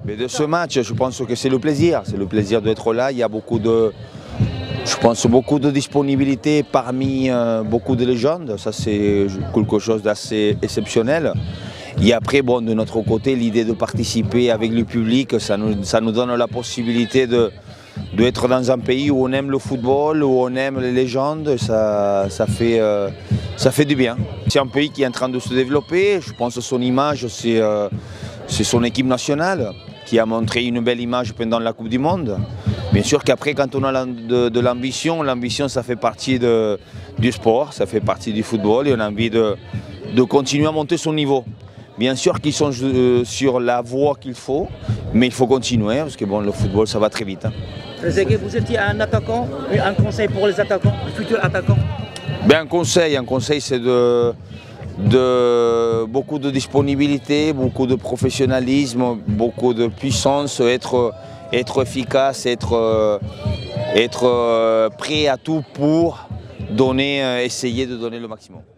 Mais de ce match, je pense que c'est le plaisir. C'est le plaisir d'être là. Il y a beaucoup de, je pense, beaucoup de disponibilité parmi beaucoup de légendes. Ça, c'est quelque chose d'assez exceptionnel. Et après, bon, de notre côté, l'idée de participer avec le public, ça nous donne la possibilité d'être dans un pays où on aime le football, où on aime les légendes. Ça fait du bien. C'est un pays qui est en train de se développer. Je pense que son image, c'est son équipe nationale qui a montré une belle image pendant la Coupe du Monde. Bien sûr qu'après, quand on a de l'ambition, l'ambition, ça fait partie du sport, ça fait partie du football et on a envie de continuer à monter son niveau. Bien sûr qu'ils sont sur la voie qu'il faut, mais il faut continuer parce que bon, le football, ça va très vite. Trezeguet, vous étiez un attaquant, un conseil pour les attaquants, les futurs attaquants? Ben, un conseil c'est beaucoup de disponibilité, beaucoup de professionnalisme, beaucoup de puissance, être efficace, être prêt à tout pour essayer de donner le maximum.